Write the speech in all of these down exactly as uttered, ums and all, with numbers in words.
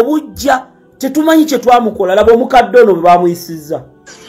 bujja tetumanyi kye twamukola laba omukadde ono bwe bamuyisizza.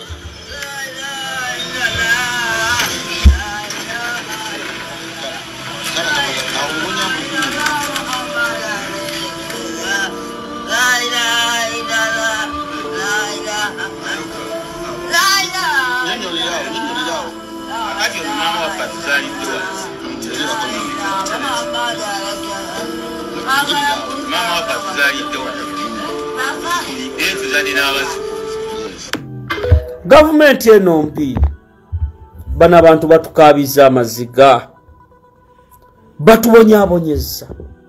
Gavumenti eno mpi bana abantu batukabiza amaziga batubonyabonyeza.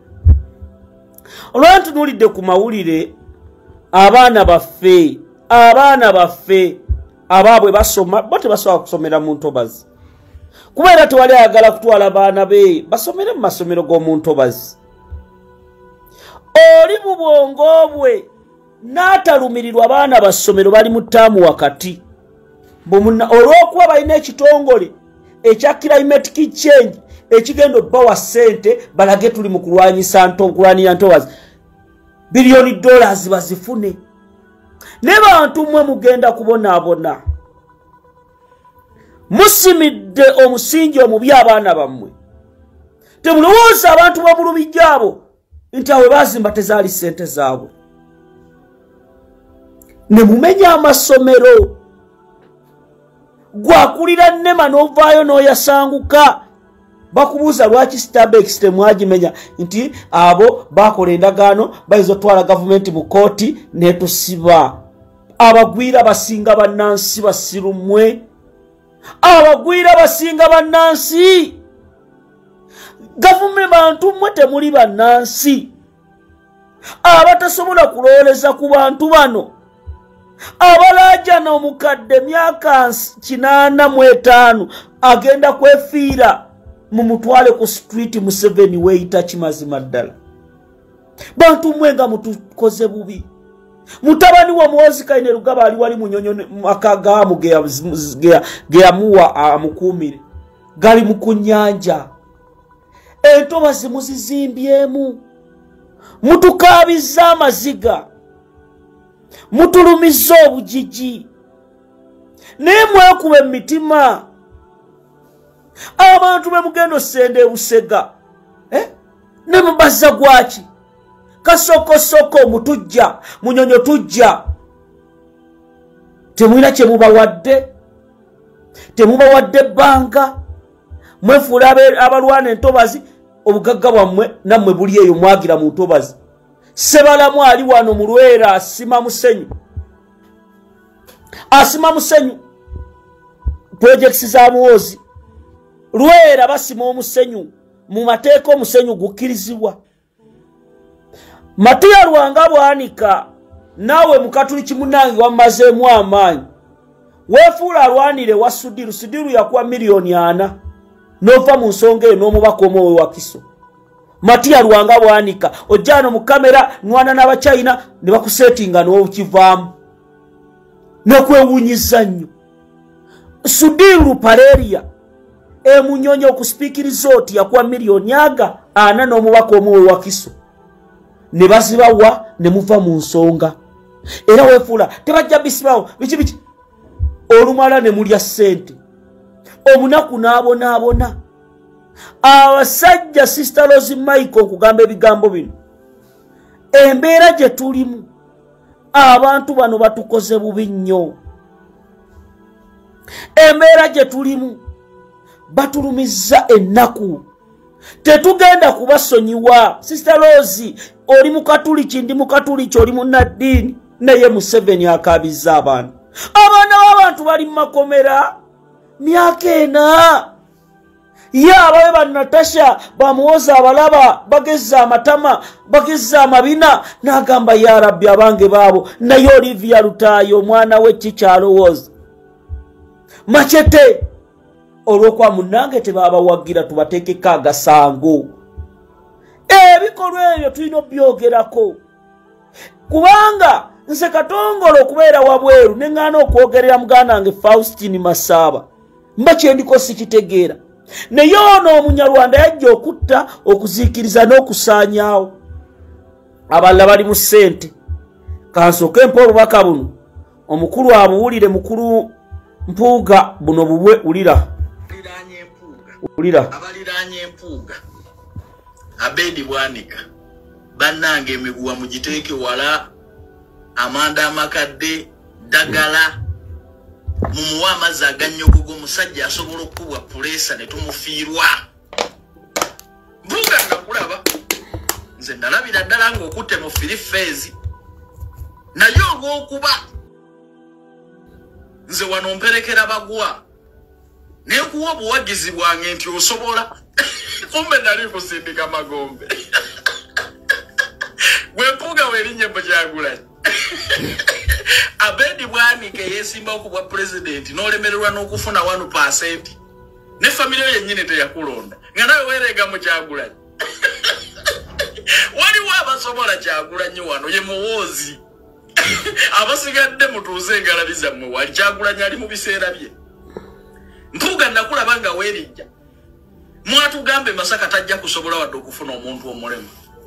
Olwantu nulidde ku mawulire abaana baffe abaana baffe abaabwe basoma bote basobola kusomera mu ntobazi kubeera tewali ayagala kutwala baana be basomere mu masomero g'omu ntobazi. Oli mu bwongo bwe n'atalumirirwa abaana basomero bali mu ttaamu wakati olw'okuba balina ekitongole ekya climatic change ekigenda obbawa ssente balage tuli mu kulwanyisa kulwanira ntobazi biliyoni dollars bazifune ne bantu mmwe mugenda kubonaabona musimidde omusingi omubi abaana bammwe. Temulowooza abantu b'omulubijja abo nti awe baazimba tezaali ssente zaabwe ne mumenya amasomero gwakulira nnema n'ovaayo n'oyasanguka bakubuuza lwaki Starbucks temwagimenya nti abo bakola endagaano bayinza otwala gavumenti mu kooti netusiba. Abagwira basinga bannansi basirumwe abagwira basinga bannansi gavumenti bantu mmwe temuli bannansi abatasobola kulooleza ku bantu bano abalajana omukadde myaka kinaana mu etaano agenda kwefiira mu mutwale ku street mu seven weita kimazima ddala. Bantu mwenga mutukoze bubi. Mutabani wa Muhoozi Kayine Lugaba ali wali munyonyo akagaamu geyamuwa amukuumire gali mu kunnyanja entobazi muzizimbyemu mutukaabiza amaziga mutulumiza obujiji naye mwekuba emitima abantu be mugenda osenda ebusega eh? ne mubazza gwaki kasokosoko mutujja munyonyo tujja temwina kye mubawadde temubawadde bbanga mwefuula abalwana entobazi obugagga bwammwe nammwe buli eyo mwagira mu ntobazi. Sebalamu ali wano mu Lwera asima musenyu asima musenyu projects za Muhoozi Lwera basima omusenyu mu mateeka omusenyu gukkirizibwa. Matiya Lwanga bwanika nawe mukatuli kimunange wamazeemu amaanyi weefuula alwanire wa Sudiru Sudiru yakuwa miliyoni ana nova mu nsonga eyo n'omubaka omwowe wa Kiso. Matiya Lwanga bwanika ojjano mu kamera nwana n'Abachina ne bakusetinga n'okivaamu n'okwewunyiza nnyo. Sudiru Paleria emunyonyo okuspiikiriza oti yakuwa miliyoni aga ana n'omubaka omwowe wa Kiso ne bazibawa ne muva mu nsonga era weefuula tebajja bisibawo biki biki olumala ne mulya ssente omunaku n'abonaabona. Abasajja Sister Rose Michael kugamba ebigambo bino embeera gye tulimu abantu bano batukoze bubi nnyo. Embeera gye tulimu batulumizza ennaku tetugenda kubasonyiwa. Sister Rose oli mukatuliki ndi mukatuliki oli munnaddiini naye Museveni akabizza abantu. Abaana b'abantu bali mu makomera myaka ena ye abawe ba Natasha bamuwoza abalaba bagezza amatama bagezza amabina n'agamba ya Rabbi abange baabo naye Olivia Lutayo omwana we kikyalowooza Machete olw'okwa munnange tebabawagira tubateekeko agasango. Ebikolwa ebyo tulina obyogerako kubanga nze Katongole okubeera wabweru ne ŋŋaana okwogerera muganda wange Faustine Masaba mba kyendiko sikitegeera naye ono Omunyarwanda yajja okutta okuziikiriza n'okusaanyaawo. Abalala bali mu ssente kansoke mpa obubaka buno omukulu abuwulire mukulu Mpuuga buno bubwe ulira ulira abaliranye Empuuga Abedi Bwanika bannange emiguwa mugiteeke wala amanda amakadde dagala mumuwa amazzi agannyogogo musajja asobola okubwa pulesa ne tumufiirwa Mpuuga nakulaba nze ndalabira ddala ng'okutte mu filifeezi naye olw'okuba nze wano mperekera bagwa nekuwa obuwagizi bwange nti osobola kumbe nali kusindika magombe gwe Mpuuga werinye Kyagulanyi Abedi Bwanika yesimba okubwa president n'olemererwa n'okufuna one percent ne family yennyini teyakulonda nga nawe weerega mu Kyagulanyi waliwo abasobola Kyagulanyi wano ye muwoozi abasigadde mutuuze engalabi zammwe wali Kyagulanyi ali mu biseera bye Mpuuga nakulaba nga weerijja mwatugambe Masaka tajja kusobola wadde okufuna omuntu omulema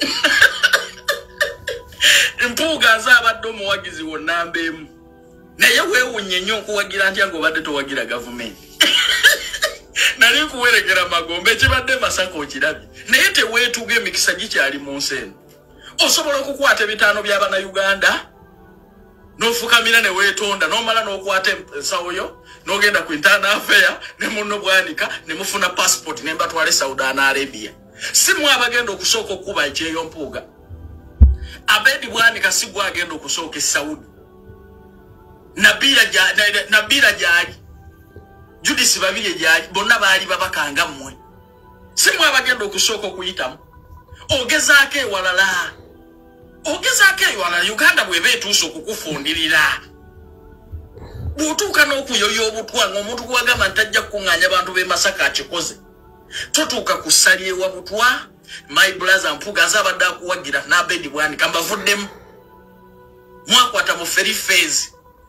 Mpuuga nze abadde omuwagizi wonna mbeemu naye weewunye nnyo okuwagira ntya ng'obadde towagira gavumenti nali kuwerekera magombe ekibadde Masaka okirabye naye teweetuga emikisa gikyali mu nsi eno osobola okukwata ebitaano by'abana Uganda n'ofukamira ne weetonda n'omala n'okwata ensawo yo n'ogenda ku internal affair ne munno Bwanika ne mufuna passport ne mbatwale Saudi Arabia si mwe abagenda okusooka okuba ekyeyo Mpuuga Abedi Bwanika si gwe agenda okusooka e Saudi Nabira ja Nabira jaji Judisi babiri jaji bonna baali babakanga mmwe si mwe abagenda okusooka okuyitamu ogezaako ewalala ogezaako ewalala Uganda bwe beetuuse okukufundirira bw'otuuka n'okuyoya obutwa ng'omuntu gwagamba nti tajja kukuŋŋaanya abantu b'e Masaka akikoze totuuka ku ssali ewa butwa my brother Mpuuga nze abadde akuwagira n'Abedi Bwanika mbavuddemu mwakwata mu ferifeezi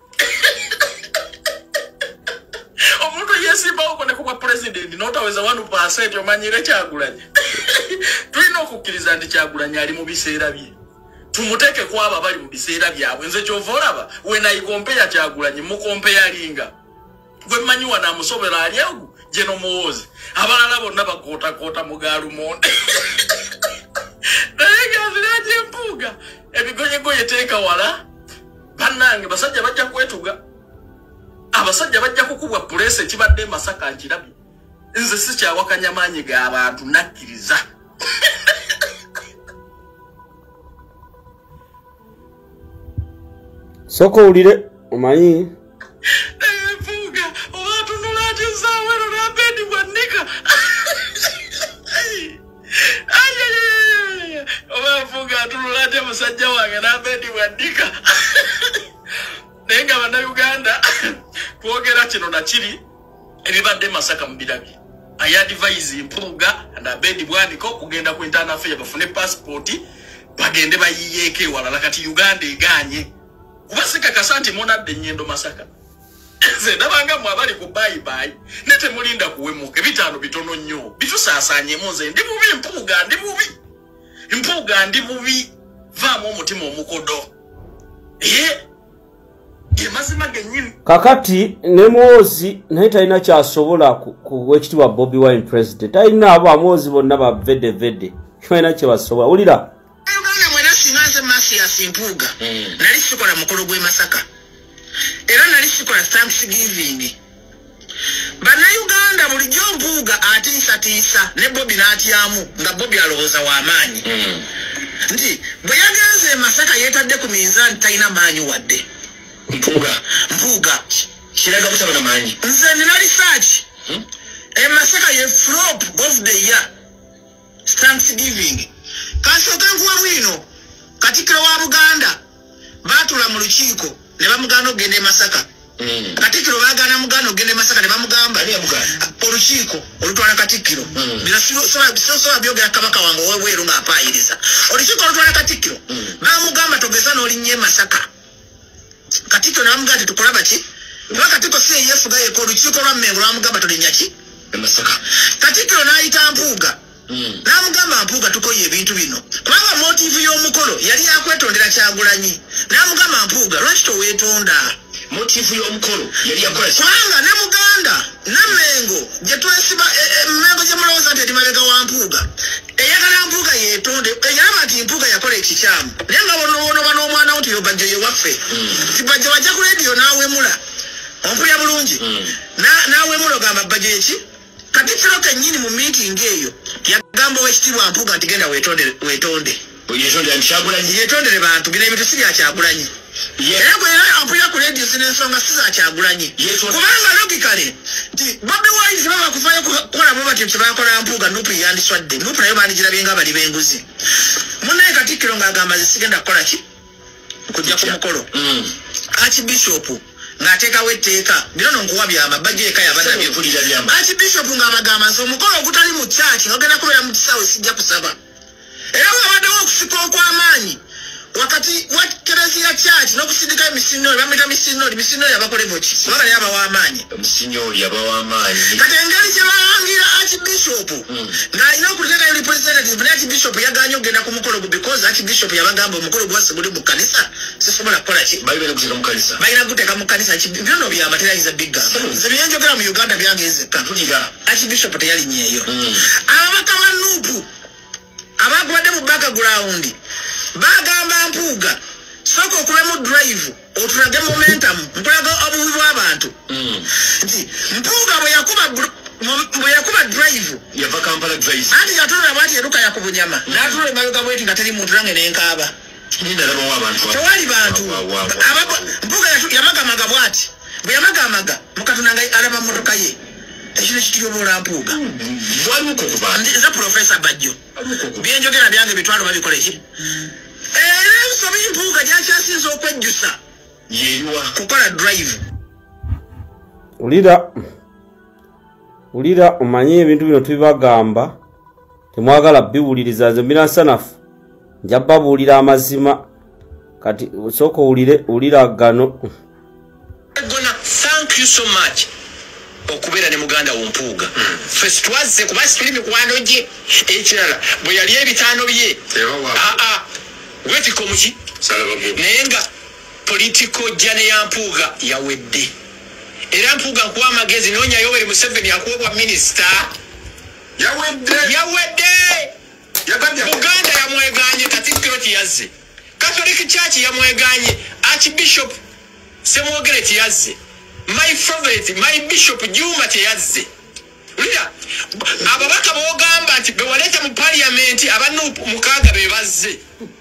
omuntu yeesimbawo ne kuba president n'otaweza one percent omanyire Kyagulanyi tulina okukkiriza nti Kyagulanyi ali mu biseera bye tumuteeke kwaba bali mu biseera byabwe nze kyova olaba we nayikompeya Kyagulanyi mukompeya linga gwe mmanyi wana amusobera ali agu gye n'omuwoozi abalala bonna bakootakoota mu gaalumonde naye gaziraje Mpuuga ebigoyegoye teeka wala bannange basajja bajja kwetuga abasajja bajja kukubwa pulesa ekibadde Masaka nkirabye nze sikyawakanya maanyi g'abantu nakkiriza soko ulire omanyi Mpuuga owatunula ati nsawero n'Abedi Bwanika oba Mpuuga atunula ati musajja wange n'Abedi Bwanika naye nga bannayuganda twogera kino nakiri ebibadde Masaka mu birabye ayadvise Mpuuga and Abedi Bwanika okugenda ku internal affair bafune passport bagende bayiyeeko ewalala kati Uganda eganye kuba sikakasa nti munadde ennyendo Masaka nze ndabanga mwe abali ku bayibayi ne temulinda kuwemuka ebitaano bitono nnyo bitusaasaanyemu nze ndi bubi Mpuuga ndi bubi Mpuuga ndi bubi vaamu omutima omukodo ee ye mazima gennyini kakati ne Muhoozi naye talina kyasobola ku wekitiibwa Bobi Wine president talina abo amoozi bonna bavede vede balina kye basobola wulira Mpuuga nali sikola mukolo gwe Masaka era nali sikola Thanksgiving bannayuganda bulijjo Mpuuga atiisatiisa ne Bobi n'atyamu nga Bobi alowooza w'amaanyi nti bwe yagenze e Masaka yeetadde ku minzaani talina maanyi wadde Mpuuga Mpuuga kiraga butaba na maanyi nze nina research e Masaka ye flop of the year Thanksgiving kasooka nkuwa bwino Katikkiro wa Buganda baatula mu lukiiko ne bamugana ogenda e Masaka Katikkiro baagana mugana ogenda e Masaka ne bamugamba olukiiko olutwala Katikkiro bino sosoba byogera kabaka wange ow'ebweru ng'apaayiriza olukiiko olutwala Katikkiro baamugamba togeza n'olinnya e Masaka Katikkiro ne bamugamba nti tukola baki kuba Katikkiro si yeyefuga yeka olukiiko lwa Mmengo lwamugamba tolinnya ki e Masaka Katikkiro n'ayita Mpuuga Mm. Namugamba Mpuuga tukoye ebintu bino. Kubanga motive y'omukolo yali yakwetondera Kyagulanyi. Namugamba Mpuuga lwaki toweetonda? Motive y'omukolo yali yakola kubanga ne Muganda Namengo gye twesiba Mengo gye mulowooza nti mabega wa Mpuuga. Eyagala Mpuuga yeetonde eyalaba nti Mpuuga yakola ekikyamu. Naye nga bono bano omwana nti yo bajjo ye waffe. Sibajjo bajja ku leediyo naawemula. Ompulya bulungi. Na naawemula ogamba bajjo eki. Katikkiro kennyini mu meeting eyo yagamba Oweekitiibwa Mpuuga nti genda weetonde weetonde. Yeetonde Kyagulanyi. Yeetondere bantu bino ebintu si bya Kyagulanyi. Era gwe ampulira ku leediyo z'ensonga si za Kyagulanyi. Kubanga logically nti Bobi Wine baba kufayo kukola bo bati kye bakola Mpuuga Nuupu yandiswadde. Nuupu nayo bandigirabye nga bali b'enguzi. Munnaye Katikkiro ng'agamba zisigenda kukola ki? Kujja ku mukolo. Archbishop ng'ateekawo etteeka bino nonkuwa byama bajja eka yabadde byepulira byama. Archbishop ng'abagamba nti omukolo ogutali mu kyaki ng'ogenda kubeera mu kisaawe sijja kusaba. Era wabaddewo okusika okw'amaanyi wakati wa Kereziya Church n'okusindika emisinoli bamuyita misinoli misinoli abakolevo ki wabali abawa amaanyi emisinoli abawa amaanyi kati engeri gye bawangira Archbishop ng'alina okuteekayo representative ne Archbishop yaganye okugenda ku mukolo gwe because Archbishop yabagamba omukolo gwase guli mu kanisa sisobola kukola ki balina kuteeka mu kanisa balina kuteeka mu kanisa bino byama terayiza bigga nze byenjogera mu Uganda byangezeka Archbishop teyalinyeeyo ababaka ba Nuupu abagwadde mu background bagamba Mpuuga soko kulemu drive otulage momentum mpulaga obubi bw'abantu nti Mpuuga bwe yakuba bwe yakuba drive yava Kampala drive anti yatulira bwati eruka yakubunyama n'atulira emabega bweti nga teri muntu nange n'enkaaba tewali bantu Mpuuga yamagamaga bwati bwe yamagamaga mukatonda nga alaba mmotoka ye ekino kituyoboola Mpuuga nza Professor Bajjo byenjogera byange bitwalo babikola eki era ensobi Mpuuga gyakyasinza okwejjusa yeewa kukola drive. Ulira ulira omanye ebintu bino tubibagamba temwagala biwuliriza nze mbira nsanafu nja babuulira amazima kati sooka owulire ulira gano. Thank you so much okubeera ne muganda wo Mpuuga first twaze kuba situli mikwano gye ekirala bwe yali ebitaano bye aa wetiko muki naye nga political jane ya Mpuuga yawedde era Mpuuga nkuwa amagezi noonya Yoweri Museveni akuwebwa minisita yawedde yawedde Buganda yamweganye Katikkiro tiyazze Catholic Church yamweganye Archbishop Semwogere tiyazze my favorite my Bishop Juma teyazze ulira ababaka bogamba nti bewaleta mu parliament abantu mukaaga bebazze.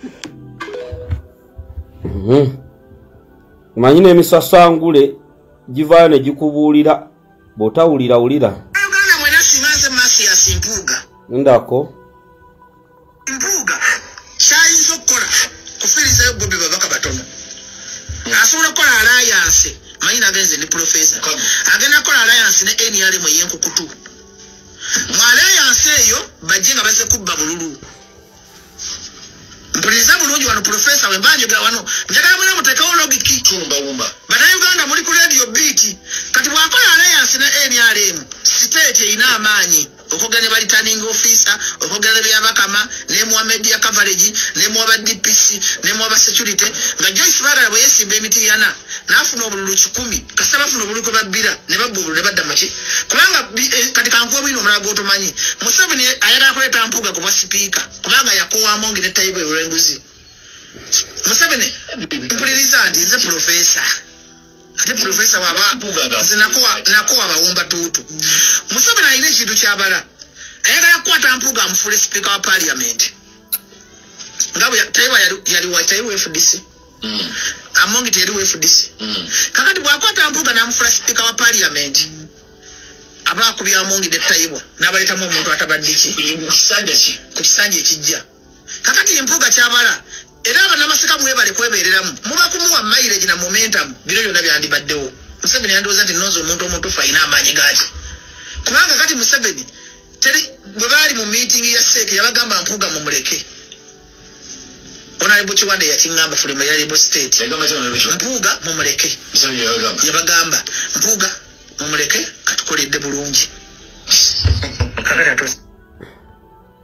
Mhm manyine emisasangule givaayo ne gikubuulira botawulira ulira Uganda mwena simaze masi ya Mpuuga ndako Mpuuga kyayinza okukola kufirizayo Bobi babaka batono asobola okukola alliance mayina agenze ni Professor agenda kola alliance ne N R M yenkukutu mu alliance eyo bajje nga baze kubba bululu mpuliriza bulungi wano Professor wembanje wano njagala mwana mutekawo logiki tumba wumba bana Uganda muri ku radio beat kati bwakola alliance ne N R M state ina amaanyi okugane bali turning officer okugane byabakama ne mu media coverage ne mu aba D P C ne mu aba security nga Joyce Bagala bwe yesimba emiti yana nafuna obululu kikumi kasaba funa obululu ko babbira ne babulu ne badda machi kubanga eh, kati kankuwa bwino omulago otomanyi Museveni ayagala kuleta Mpuuga kuba speaker kubanga yakowa amongi ne taibu ebulenguzi Museveni mpuliriza nti nze Professor ate Professor waba zinakuwa nakuwa bawumba tutu Museveni ayina ekintu kyabala ayagala kukwata Mpuuga amufule speaker wa parliament ngabo taibu yali yali wa taibu F D C Mm. Amongi teri F D C. Mm. Kakati bwakwata Mpuuga namufula speaker wa parliament. Aba kubya Amongi de Tayibwa nabaleta mu muntu atabadiki kusanja ki kusanja ekijja. Kakati Mpuuga kyabala era abana masika mwebale kwebereramu muba kumuwa mileage na momentum biro byonna byandibaddewo. Museveni yandoza nti nozo omuntu omuntu faina amanyi gachi. Kubanga kati Museveni teri bwe bali mu meeting ya seke yabagamba Mpuuga mumuleke. Honorable Chiwande yakingamba from Yalibo State. Mpuuga mumuleke. Yabagamba Mpuuga mumuleke katukoledde bulungi.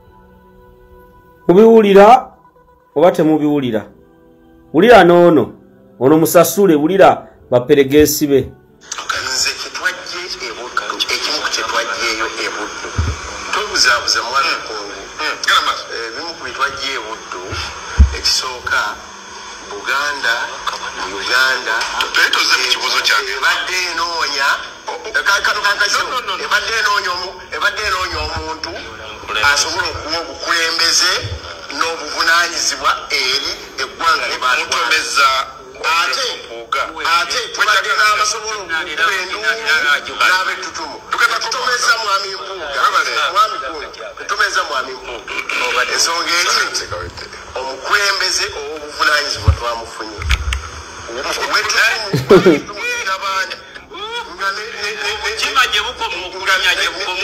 mubiwulira oba temubiwulira? Wulira noono ono musasule, wulira baperegesi be. Nze kitwajje ebuddu ekimu kyetwajjeeyo ebuddu tobuzaabuza mwana kongo ebimu ku bitwajje ebuddu ekisooka Buganda Uganda toyitoze mu kibuzo kyange ebadde enoonya ebadde enoonya omuntu asobola okuwa obukulembeze n'obuvunaanyizibwa eri eggwanga libamutomeza ate ate tubadde n'abasobola okukuba enduulu n'ab'ettutumu tutomeza mwami Mpuuga mwami tutomeza mwami Mpuuga ensonga eri omukulembeze ow'obuvunaanyizibwa twamufunye wetutumuzirabandi kima gye bukoma okulimya gye bukoma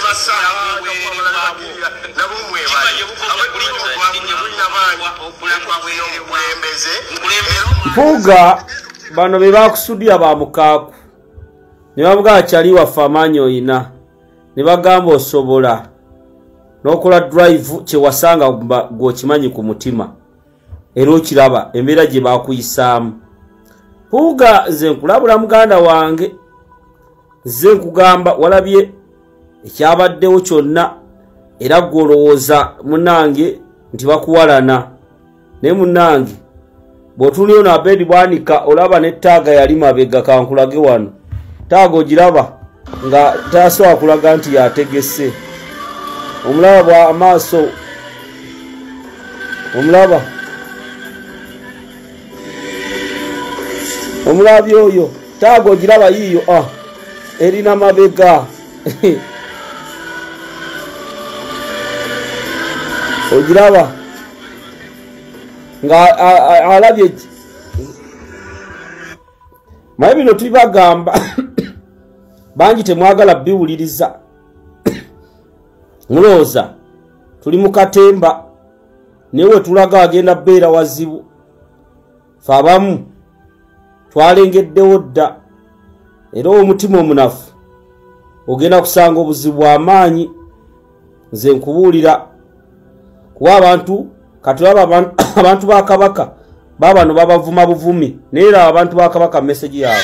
Mpuuga bano be bakusudira ba mukaaku ne bavuga akyali waffe amaanyi oyina ne bagamba osobola n'okola drive kye wasanga gw'okimanyi ku mutima era okiraba embeera gye baakuyisaamu. Mpuuga nze nkulabula muganda wange, nze nkugamba walabye ekyabaddewo kyonna era gw'olowooza munnange nti bakuwalana naye munnange bw'otuulira ono Abedi Bwanika olaba ne ttaaga yali mabega kankulage wano ttaaga ogiraba nga tasobola kulaga nti yategese omulaba bwa amaaso omulaba omulabi oyo ttaaga ogiraba yiiyo ah erina mabega ogiraba nga alabye maye bino tubagamba bangi temwagala biwuliriza mulowooza tuli mu katemba newe tulaga agenda beera wazibu fe abamu twalengeddewo dda era omutima omunafu ogenda kusanga obuzibu amaanyi. Nze nkubuulira kuba abantu katulaba abantu ba Kabaka babano babavuma buvumi neera abantu ba Kabaka message yaabwe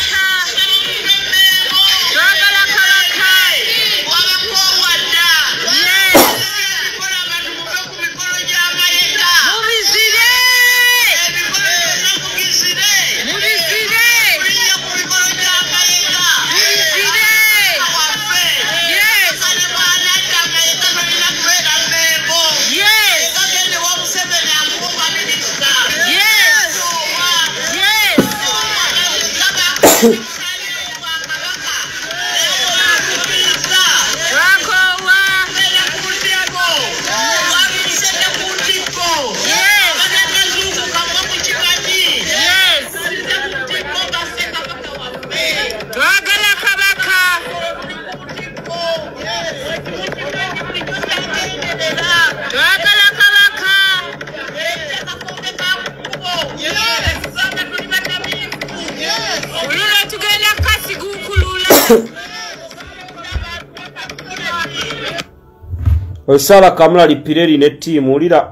Osala Kamala Lipireri ne team ulira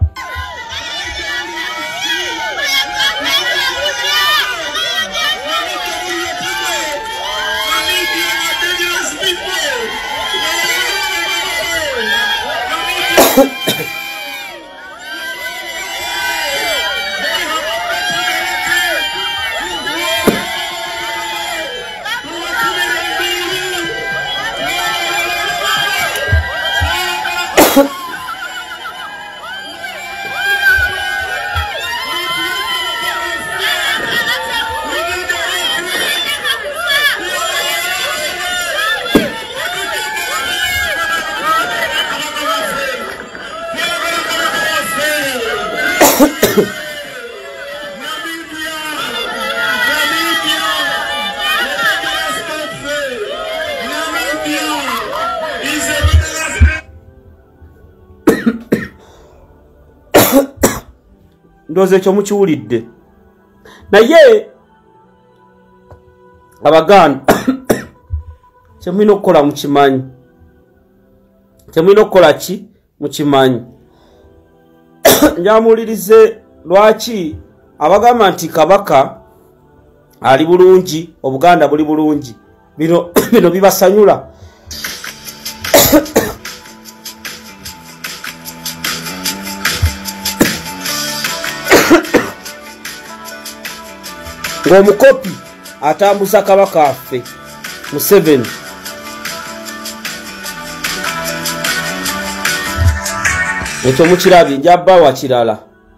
ndoze ekyo mukiwulidde naye abaganda kyemulina okukola mukimanyi kyemulina okukola ki mukimanyi njamulirize lwaki abagamba nti kabaka ali bulungi obuganda buli bulungi bino bino bibasanyula ng'omukopi atambuza kabaka affe Museveni ekyo mukirabye njabba wa kirala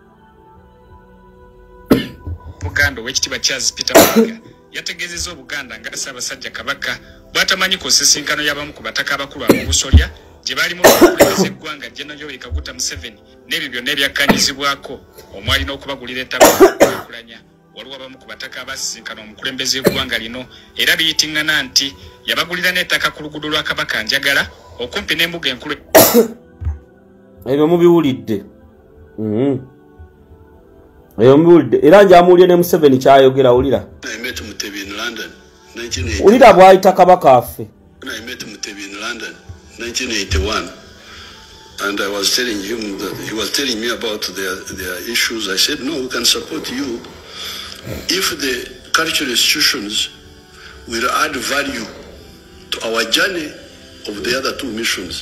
Buganda w'ekitiibwa Charles Peter Mayiga yategeezezza Obuganda nga Ssaabasajja Kabaka bw'atamanyi ku nsisinkano y'abamu ku bataka abakulu ab'obusolya gye baali mu lukulembeze eggwanga General Yoweri Kaguta Museveni n'ebyo byonna ebyakkanyizibwako omwalina okubagulira ettaka okukulanya waliwo abamu ku bataka abasisinkana omukulembeze eggwanga lino era biyitiŋŋana nti yabagulira n'ettaka ku luguudo lwa Kabaka Njagala okumpi n'embuga enkulu ebyo mubiwulidde mm ebyo mubiwulidde era njamuulye ne Museveni kyayogera wulira I met Mutebi in London nineteen eighty. wulira bw'ayita kabaka affe I met Mutebi in London nineteen eighty-one and I was telling him that he was telling me about their their issues. I said, no, we can support you if the cultural institutions will add value to our journey of the other two missions.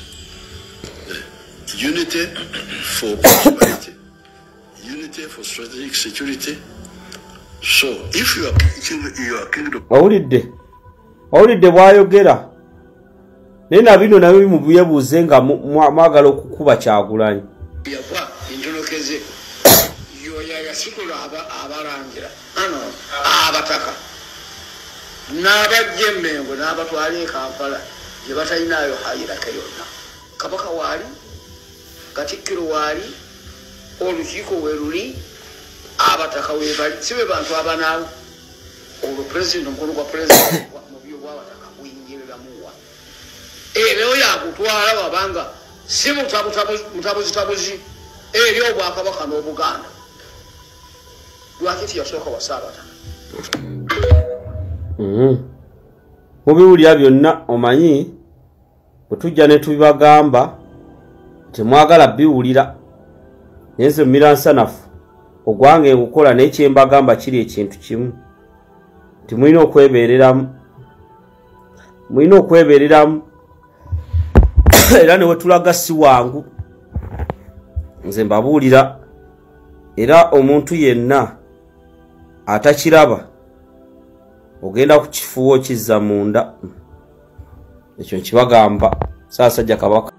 Unity for prosperity, unity for strategic security. So, if you are you are kingdom, owulidde owulidde bw'ayogera naye na bino nabyo bimubyebuuze nga mwagala okukuba Kyagulanyi yakwa enjolokeze yo yayasikula abalangira ano abataka n'abajjemmengo n'abatwala e Kampala gye batalinayo hayiraka yonna kabaka waali Katikkiro waali olukiiko we luli abataka we bali si be bantu abanaawo olwo pulezidenti omukulu gwa pulezidenti mu byo bw'abataka buyingiriramuwa ebyo yakutwala wabanga si mutabuzitabuzi eri obwakabaka n'Obuganda lwaki tiyasooka wa Ssaabataka mubiwulira byonna omanyi bwe tujja ne tubibagamba temwagala biwulira nyenze mumira nsanafu ogwange ngukola n'ekyembagamba kiri ekintu kimu nti mulina okwebeereramu mulina okwebeereramu era ne wetulaga si wangu nze mbabuulira era omuntu yenna atakiraba ogenda ku kifuuwo kizza munda ekyo nkibagamba Ssaabasajja Kabaka